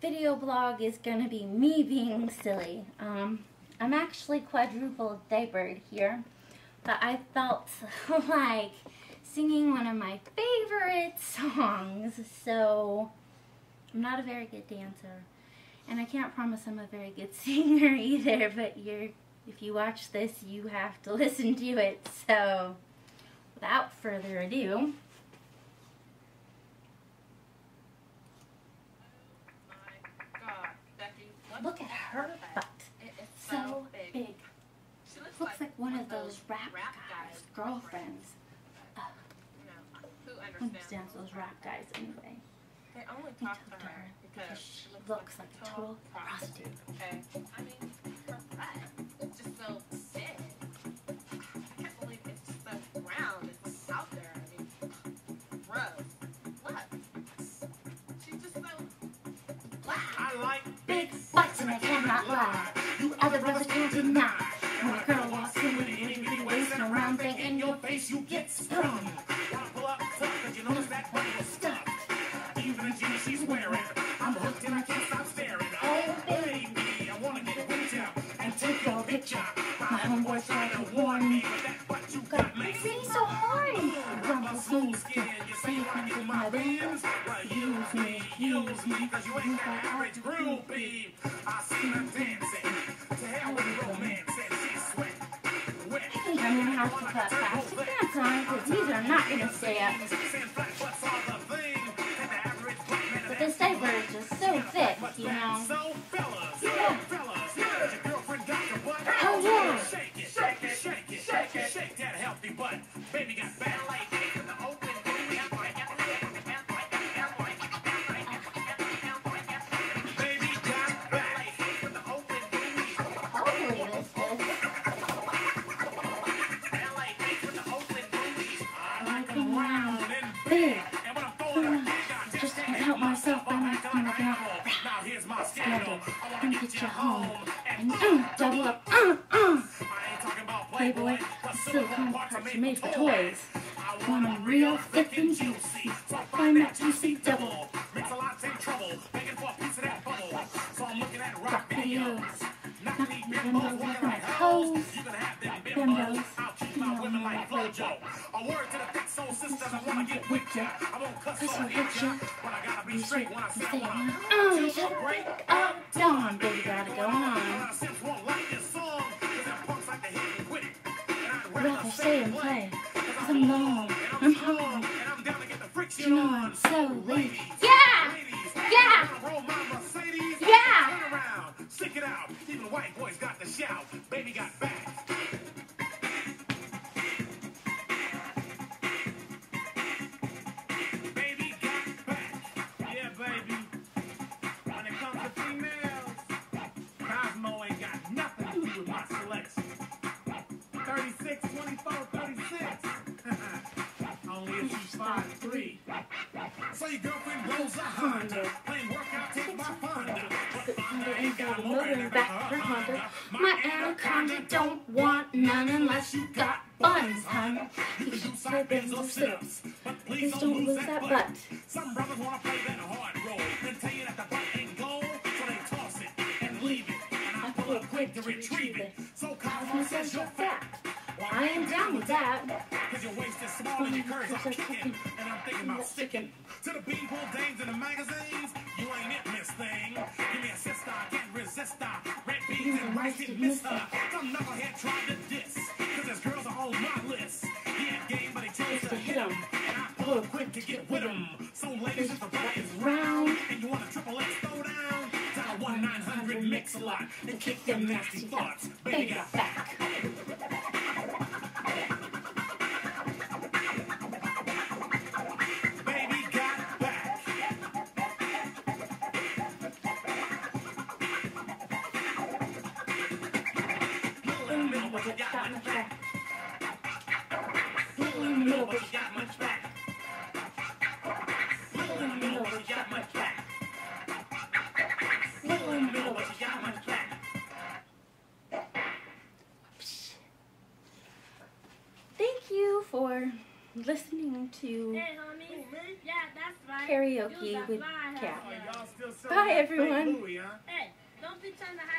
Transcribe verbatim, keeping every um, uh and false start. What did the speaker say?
video blog is going to be me being silly. Um, I'm actually quadruple diapered here, but I felt like singing one of my favorite songs, so I'm not a very good dancer, and I can't promise I'm a very good singer either, but you're, if you watch this, you have to listen to it, so without further ado, look at her butt. It's so big. big. She looks, looks like, like one of those rap guys' girlfriends. Uh, who understands those rap guys anyway? They only talk to her because she looks like a total prostitute. Okay. I mean, her butt is just so big. I can't believe it's just so round. It's just out there. I mean, gross. Look. She's just so black. I like big butts and I cannot lie. You other brothers can't deny. When a girl walks in with a itty bitty waist and a round thing in your face, you get sprung. Wanna pull up tough cause you notice that butt is stuck. Even the jeans she's wearing, I'm hooked and I can't stop staring. Oh baby, I wanna get with you and take your picture. My homeboy tried to warn me, but that butt you got me. Sing so hard. Rumble smooth skin, you say you wanna get my bands? Well, use me, use me, cause you ain't that average groupie. I see her dancing, to hell with the romance, and she's sweat, wet. I think I'm gonna have to cut past the pants on, because these are not gonna stay up. But this diaper is just so thick, you know. Yeah. Oh yeah. Shake it, shake it, shake it, shake it, shake that healthy butt. Baby got back. Big. Just can't help myself. I'm not gonna go. Scandal. I'm gonna get you home. And uh, double up. Uh, uh. Playboy, silicone parts are made for toys. Want them real thick and juicy. Find that juicy double. Rock videos. Not me bimbos looking like hoes. Bimbos. You know women like Flojo. A word to the thick soul sisters, I wanna get with ya. I won't cuss or hit ya, but I gotta be straight when I say I wanna. Oh, shut up, dawn, baby, got it going on. Rather stay and play, cause I'm long, I'm home, you know I'm so late. Yeah! Yeah! Yeah! Stick it out, even white boys got the shout. Baby got back. So your girlfriend rolls a Honda, playing workout, take my Honda. But Honda ain't got a motor in the back of her Honda. My anaconda don't want none unless you got buns, hun. You can use side bends or sit-ups, but please don't lose that butt. Some brothers wanna play that hard role, then tell you that the butt ain't gold, so they toss it and leave it. And I pull up quick to retrieve it. So Cosmo says you're fat. Well, I am down with that. Cause your waist is small and your curves are kicking. And I'm thinking about sticking to the beanpole dames in the magazines. You ain't it, miss thing. Give me a sister, I can't resist her. Red beans and rice didn't miss her. Some knucklehead tried to diss. Cause there's girls are on my list. He had game, but he chose to hit him. And I pull quick to get with him. So ladies, if the butt is round and you want a triple X throw down, dial one nine hundred mix a lot and kick them nasty thoughts. Baby got back. But you got much back. Little in the middle, but you got much back. Little in the middle, but you got much back. Little in the middle, but you got much back. Thank you for listening to hey, homie. Yeah, that's right. Karaoke with Kat. Bye. Bye, everyone. Louie, huh? Hey, don't be trying to hide.